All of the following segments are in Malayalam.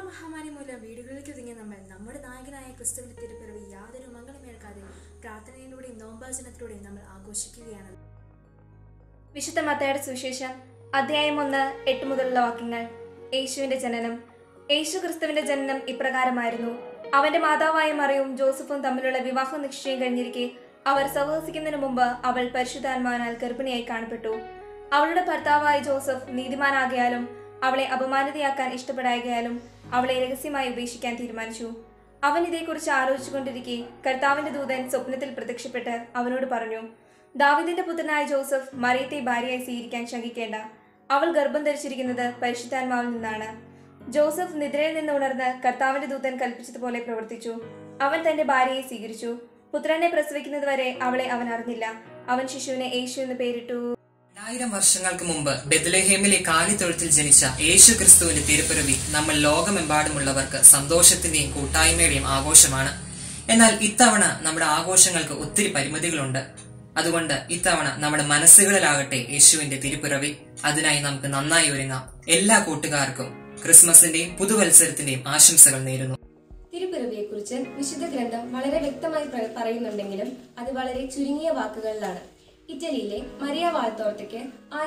മഹാമാരി മൂലം വീടുകളിലേക്ക് ഒതുങ്ങിയ നമ്മൾ നമ്മുടെ നായകനായ ക്രിസ്തുവിന്റെ തിരുപ്പിറവി യാതൊരു മംഗളമേൽക്കാതെ പ്രാർത്ഥനയിലൂടെയും നോമ്പാചരണത്തിലൂടെയും നമ്മൾ ആഘോഷിക്കുകയാണ്. വിശുദ്ധ മത്തായിയുടെ സുവിശേഷം അധ്യായം 1 8 മുതലുള്ള വാക്യങ്ങൾ. യേശുവിന്റെ ജനനം. യേശു ക്രിസ്തുവിന്റെ ജനനം ഇപ്രകാരമായിരുന്നു. അവന്റെ മാതാവായ മറിയവും ജോസഫും തമ്മിലുള്ള വിവാഹ നിശ്ചയം കഴിഞ്ഞിരിക്കെ അവർ സഹവസിക്കുന്നതിന് മുമ്പ് അവൾ പരിശുദ്ധാത്മാവിനാൽ ഗർഭിണിയായി കാണപ്പെട്ടു. അവളുടെ ഭർത്താവായ ജോസഫ് നീതിമാനാകയാലും അവളെ അപമാനിതയാക്കാൻ ഇഷ്ടപ്പെടായകയാലും അവളെ രഹസ്യമായി ഉപേക്ഷിക്കാൻ തീരുമാനിച്ചു. അവൻ ഇതേക്കുറിച്ച് ആലോചിച്ചുകൊണ്ടിരിക്കെ കർത്താവിന്റെ ദൂതൻ സ്വപ്നത്തിൽ പ്രത്യക്ഷപ്പെട്ട് അവനോട് പറഞ്ഞു, ദാവീദിന്റെ പുത്രനായ ജോസഫ് മറിയത്തെ ഭാര്യയായി സ്വീകരിക്കാൻ ശങ്കിക്കേണ്ട. അവൾ ഗർഭം ധരിച്ചിരിക്കുന്നത് പരിശുദ്ധാത്മാവിൽ നിന്നാണ്. ജോസഫ് നിദ്രയിൽ നിന്ന് ഉണർന്ന് കർത്താവിന്റെ ദൂതൻ കൽപ്പിച്ചതുപോലെ പ്രവർത്തിച്ചു. അവൻ തന്റെ ഭാര്യയെ സ്വീകരിച്ചു. പുത്രനെ പ്രസവിക്കുന്നതുവരെ അവളെ അവൻ അറിഞ്ഞില്ല. അവൻ ശിശുവിനെ യേശു എന്ന് പേരിട്ടു. 1000 വർഷങ്ങൾക്ക് മുമ്പ് ബെത്ലഹേമിലെ കാലിത്തൊഴുത്തിൽ ജനിച്ച യേശു ക്രിസ്തുവിന്റെ തിരുപ്പിറവി നമ്മൾ ലോകമെമ്പാടുമുള്ളവർക്ക് സന്തോഷത്തിന്റെയും കൂട്ടായ്മയുടെയും ആഘോഷമാണ്. എന്നാൽ ഇത്തവണ നമ്മുടെ ആഘോഷങ്ങൾക്ക് ഒത്തിരി പരിമിതികളുണ്ട്. അതുകൊണ്ട് ഇത്തവണ നമ്മുടെ മനസ്സുകളിലാകട്ടെ യേശുവിന്റെ തിരുപ്പിറവി. അതിനായി നമുക്ക് നന്നായി ഒരുങ്ങാം. എല്ലാ കൂട്ടുകാർക്കും ക്രിസ്മസിന്റെയും പുതുവത്സരത്തിന്റെയും ആശംസകൾ നേരുന്നു. തിരുപ്പിറവിയെക്കുറിച്ച് വിശുദ്ധ ഗ്രന്ഥം വളരെ വ്യക്തമായി പറയുന്നുണ്ടെങ്കിലും അത് വളരെ ചുരുങ്ങിയ വാക്കുകളിലാണ്. ഇറ്റലിയിലെ മരിയ വാൾത്തോർത്തയ്ക്ക്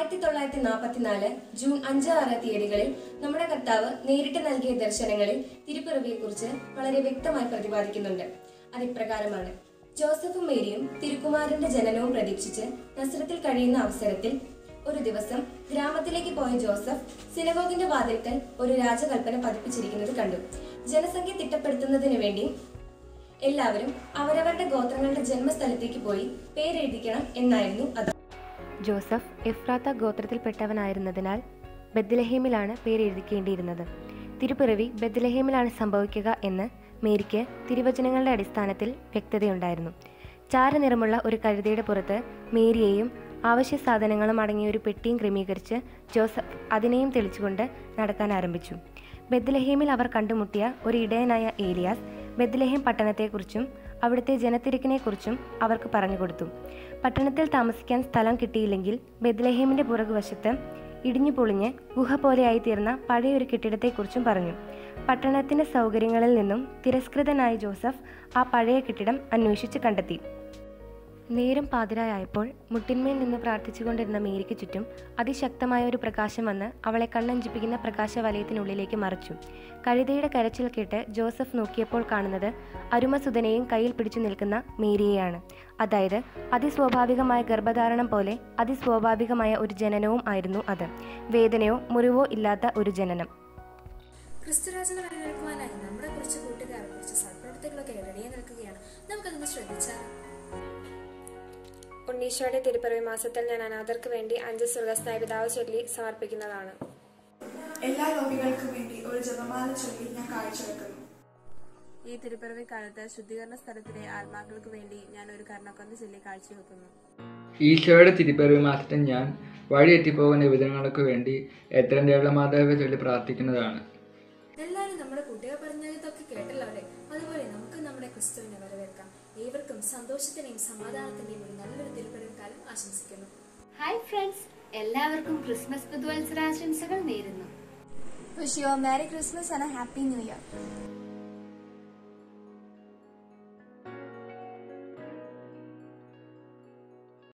1944 ജൂൺ 5, 6 തീയതികളിൽ നമ്മുടെ കർത്താവ് നേരിട്ട് നൽകിയ ദർശനങ്ങളിൽ തിരുപ്പിറവിയെക്കുറിച്ച് വളരെ വ്യക്തമായി പ്രതിപാദിക്കുന്നുണ്ട്. അതിപ്രകാരമാണ്: ജോസഫും മേരിയും തിരുക്കുമാരന്റെ ജനനവും പ്രതീക്ഷിച്ച് നസ്രത്തിൽ കഴിയുന്ന അവസരത്തിൽ ഒരു ദിവസം ഗ്രാമത്തിലേക്ക് പോയ ജോസഫ് സിനഗോഗിന്റെ വാതിൽക്കൽ ഒരു രാജകൽപ്പന പതിപ്പിച്ചിരിക്കുന്നത് കണ്ടു. ജനസംഖ്യ തിട്ടപ്പെടുത്തുന്നതിന് വേണ്ടി എല്ലാവരും അവരവരുടെ ഗോത്രങ്ങളുടെ ജന്മസ്ഥലത്തേക്ക് പോയി പേരെഴുതിക്കണം എന്നായിരുന്നു അത്. ജോസഫ് എഫ്രാത്ത ഗോത്രത്തിൽപ്പെട്ടവനായിരുന്നതിനാൽ ബെത്ലഹേമിലാണ് പേരെഴുതിക്കേണ്ടിയിരുന്നത്. തിരുപ്പിറവി ബെത്ലഹേമിലാണ് സംഭവിക്കുക എന്ന് മേരിക്ക് തിരുവചനങ്ങളുടെ അടിസ്ഥാനത്തിൽ വ്യക്തതയുണ്ടായിരുന്നു. ചാരനിറമുള്ള ഒരു കഴുതയുടെ പുറത്ത് മേരിയെയും ആവശ്യ സാധനങ്ങളും അടങ്ങിയ ഒരു പെട്ടിയും ക്രമീകരിച്ച് ജോസഫ് അതിനെയും തെളിച്ചുകൊണ്ട് നടക്കാൻ ആരംഭിച്ചു. ബെത്ലഹേമിൽ അവർ കണ്ടുമുട്ടിയ ഒരു ഇടയനായ ഏലിയാസ് ബെത്ലഹേം പട്ടണത്തെക്കുറിച്ചും അവിടുത്തെ ജനത്തിരക്കിനെക്കുറിച്ചും അവർക്ക് പറഞ്ഞുകൊടുത്തു. പട്ടണത്തിൽ താമസിക്കാൻ സ്ഥലം കിട്ടിയില്ലെങ്കിൽ ബെത്ലഹേമിന്റെ പുറകുവശത്ത് ഇടിഞ്ഞു പൊളിഞ്ഞ് ഗുഹ പോലെയായി തീർന്ന പഴയൊരു കെട്ടിടത്തെക്കുറിച്ചും പറഞ്ഞു. പട്ടണത്തിന്റെ സൗകര്യങ്ങളിൽ നിന്നും തിരസ്കൃതനായ ജോസഫ് ആ പഴയ കെട്ടിടം അന്വേഷിച്ച് കണ്ടെത്തി. നേരം പാതിരായപ്പോൾ മുട്ടിന്മേൽ നിന്ന് പ്രാർത്ഥിച്ചുകൊണ്ടിരുന്ന മേരിക്ക് ചുറ്റും അതിശക്തമായ ഒരു പ്രകാശം വന്ന് അവളെ കണ്ണഞ്ചിപ്പിക്കുന്ന പ്രകാശവലയത്തിനുള്ളിലേക്ക് മറച്ചു. കഴുതയുടെ കരച്ചിൽ കേട്ട് ജോസഫ് നോക്കിയപ്പോൾ കാണുന്നത് അരുമസുതനെയും കയ്യിൽ പിടിച്ചു നിൽക്കുന്ന മേരിയെയാണ്. അതായത് അതിസ്വാഭാവികമായ ഗർഭധാരണം പോലെ അതിസ്വാഭാവികമായ ഒരു ജനനവും ആയിരുന്നു അത്. വേദനയോ മുറിവോ ഇല്ലാത്ത ഒരു ജനനം. ക്രിസ്തുരാജനെ വരവേൽക്കുവാനായി നമ്മുടെ കുറച്ച് കൂട്ടുകാർ കുറച്ച് സൽപ്രവർത്തികളൊക്കെ റെഡിയായി നിൽക്കുകയാണ്. നമുക്കതൊന്ന് ശ്രദ്ധിച്ചാൽ. ഉണ്ണീശോയുടെ തിരുപ്പിറവി മാസത്തിൽ ഞാൻ അനാഥർക്ക് വേണ്ടി 5 സ്വർഗ്ഗസ്ഥനായ പിതാവ് ചൊല്ലി സമർപ്പിക്കുന്നതാണ്. എല്ലാ രോഗികൾക്കും വേണ്ടി ഒരു ജപമാല ചൊല്ലി ഞാൻ കാഴ്ചവെക്കുന്നു. ഈ തിരുപ്പിറവി കാലത്ത് ശുദ്ധീകരണ സ്ഥലത്തിലെ ആത്മാക്കൾക്ക് വേണ്ടി ഞാൻ ഒരു കർണക്കൊന്ത ചൊല്ലി കാഴ്ചവെക്കുന്നു. ഈശോയുടെ തിരുപ്പിറവി മാസത്തിൽ ഞാൻ വഴി എത്തിപ്പോകുന്ന വിധങ്ങൾക്ക് വേണ്ടി എത്രയും ദേവളമാതാവെ ചൊല്ലി പ്രാർത്ഥിക്കുന്നതാണ്. എല്ലാവരും നമ്മുടെ കുട്ടികൾ പറഞ്ഞതൊക്കെ കേട്ടല്ലോ അല്ലേ? അതുപോലെ നമുക്ക് നമ്മുടെ ക്രിസ്തുവിനെ വരവേൽക്കാം. ഏവർക്കും സന്തോഷത്തിന്റെയും സമാധാനത്തിന്റെയും ഒരു നല്ലൊരു തിരുപ്പിറവി കാലം ആശംസിക്കുന്നു. ഹായ് ഫ്രണ്ട്സ്, എല്ലാവർക്കും ക്രിസ്മസ് പുതുവത്സരാശംസകൾ നേരുന്നു. Wish you a Merry Christmas and a Happy New Year.